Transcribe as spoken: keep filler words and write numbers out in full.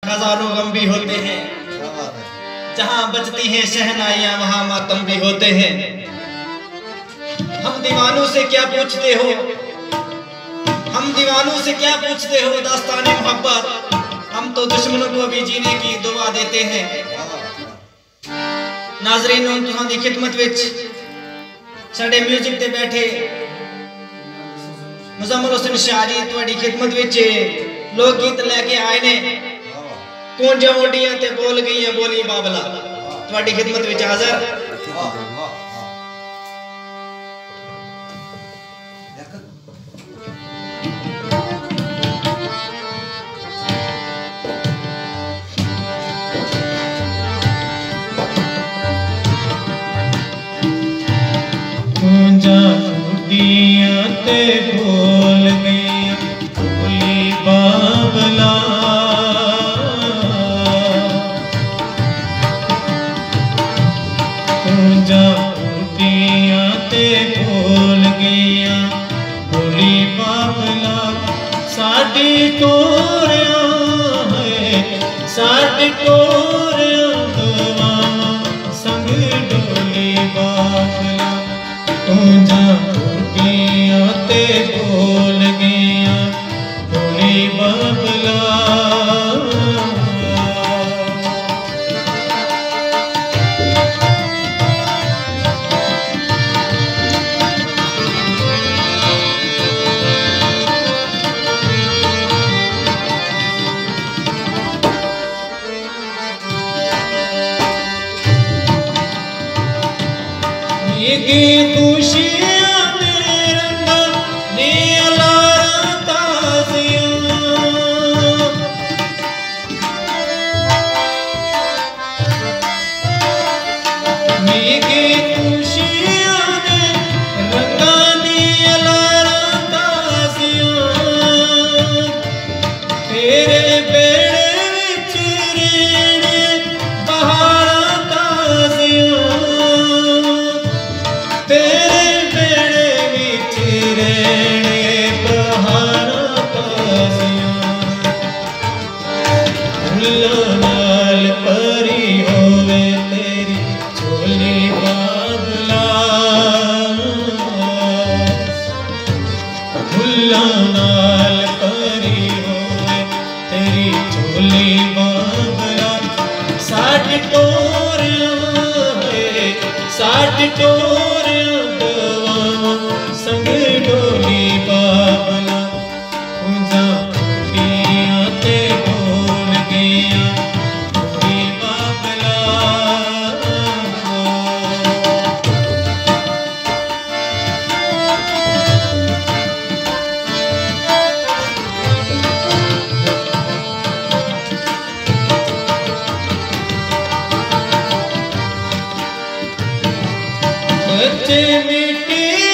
हजारों गम भी होते हैं, जहां बजती हैं शहनाइयां वहां मातम भी होते हैं। हम दीवानों से क्या पूछते हो, हम दीवानों से क्या पूछते हो दास्ताने मोहब्बत, हम तो दुश्मनों को भी जीने की दुआ देते हैं। नाज़रीन तुहां दी खिदमत विच साडे म्यूजिक ते बैठे मुज़म्मिल हुसैन शाह जी तुहाडी खिदमत विच लोक गीत लेके आए ने। कूंजां उड्डियां ते बोल गईयां बोली बाबला, तुहाडी खिदमत विच हाज़र। कूंजां उड्डियां ते बोल गईयां बोली बाबला, कूंजां उड्डियां ते बोल गईयां बोली बाबला। साडी टोरियां है साडी टोरियां दुआवां संग डोली बाबला। कूंजां उड्डियां ते बोल गईयां बोली बाबला। ये खुशियां में रंगा ने अलारा ताज़ियां, ये खुशियां में रंगा ने अलारा ताज़ियां। तेरे बेड़े विच रेणे बहारां ताज़ियां, तेरे बेड़े विच रेणे बहारां ताज़ियां। फुल्लां नाल भरी होवे तेरी झोली बाबला, फुल्लां नाल भरी होवे तेरी झोली बाबला। साडी टोरियां है साडी टोरियां दुआवां संग डोली बाबला। कूंजां उड्डियां ते बोल गईयां बोली बाबला। कच्चे मिट्टी